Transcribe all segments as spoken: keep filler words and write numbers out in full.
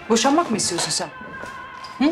Boşanmak mı istiyorsun sen? Hı?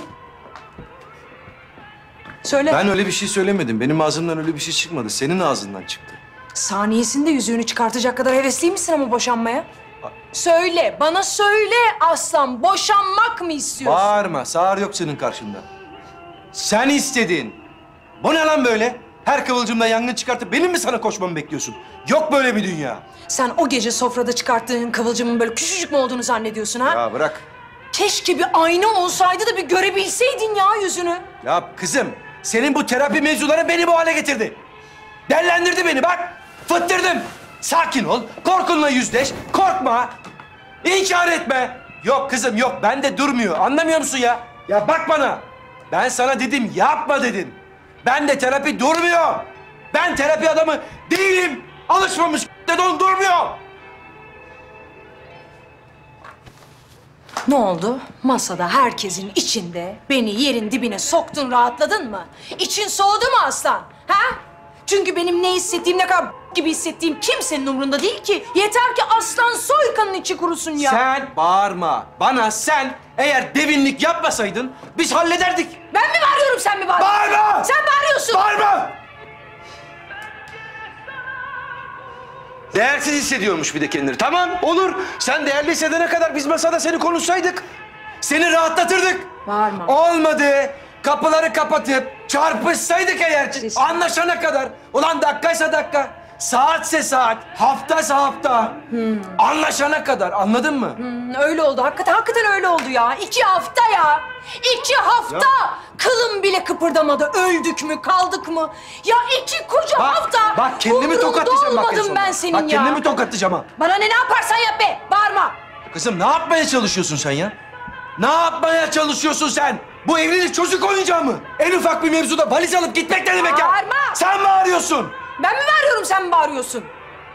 Söyle. Ben öyle bir şey söylemedim. Benim ağzımdan öyle bir şey çıkmadı. Senin ağzından çıktı. Saniyesinde yüzüğünü çıkartacak kadar hevesli misin ama boşanmaya? Söyle, bana söyle aslan. Boşanmak mı istiyorsun? Bağırma. Sağır yok senin karşında. Sen istedin. Bu ne lan böyle? Her kıvılcımda yangın çıkartıp benim mi sana koşmamı bekliyorsun? Yok böyle bir dünya. Sen o gece sofrada çıkarttığın kıvılcımın böyle küçücük mü olduğunu zannediyorsun ha? Ya bırak. Keşke bir ayna olsaydı da bir görebilseydin ya yüzünü. Ya kızım, senin bu terapi mevzuları beni bu hale getirdi. Dellendirdi beni bak. Fıttırdım. Sakin ol. Korkunla yüzleş. Korkma. İnkar etme. Yok kızım yok. Bende durmuyor. Anlamıyor musun ya? Ya bak bana. Ben sana dedim yapma dedim. Ben de terapi durmuyor. Ben terapi adamı değilim. Alışmamış de don durmuyor. Ne oldu? Masada herkesin içinde beni yerin dibine soktun, rahatladın mı? İçin soğudu mu aslan? Ha? Çünkü benim ne hissettiğim, ne kadar gibi hissettiğim kimsenin umurunda değil ki. Yeter ki Aslan Soykan'ın içi kurusun ya. Sen bağırma. Bana sen eğer devinlik yapmasaydın biz hallederdik. Ben mi bağırıyorum, sen mi bağırıyorsun? Bağırma! Sen bağırıyorsun. Bağırma! Değersiz hissediyormuş bir de kendini. Tamam, olur. Sen değerli hissedene kadar biz masada seni konuşsaydık. Seni rahatlatırdık. Bağırma. Olmadı. Kapıları kapatıp çarpışsaydık eğer Siz- anlaşana kadar. Ulan dakikaysa dakika, saatse saat, haftaysa hafta. Anlaşana kadar, anladın mı? Hmm, öyle oldu. Hakikaten, hakikaten öyle oldu ya. İki hafta ya. İki hafta. Ya. Kılım bile kıpırdamadı. Öldük mü, kaldık mı? Ya iki koca Bak, hafta. bak kendimi Umrunda tokatlayacağım bak en olmadım sonunda. ben senin Bak ya. kendimi tokatlayacağım ha. Bana ne ne yaparsan yap be. Bağırma. Kızım ne yapmaya çalışıyorsun sen ya? Ne yapmaya çalışıyorsun sen? Bu evlilik çocuk oyuncağı mı? En ufak bir mevzuda valiz alıp gitmek ne demek ya? Bağırma! Sen bağırıyorsun. Ben mi bağırıyorum, sen mi bağırıyorsun?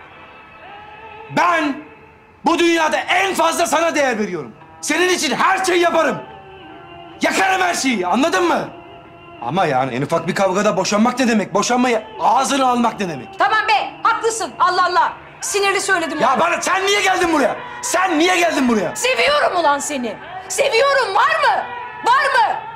Ben bu dünyada en fazla sana değer veriyorum. Senin için her şeyi yaparım. Yakarım her şeyi, anladın mı? Ama yani en ufak bir kavgada boşanmak ne demek? Boşanmayı ağzına almak ne demek? Tamam be, haklısın. Allah Allah. Sinirli söyledim. Ya bana sen niye geldin buraya? Sen niye geldin buraya? Seviyorum ulan seni. Seviyorum, var mı? Var mı?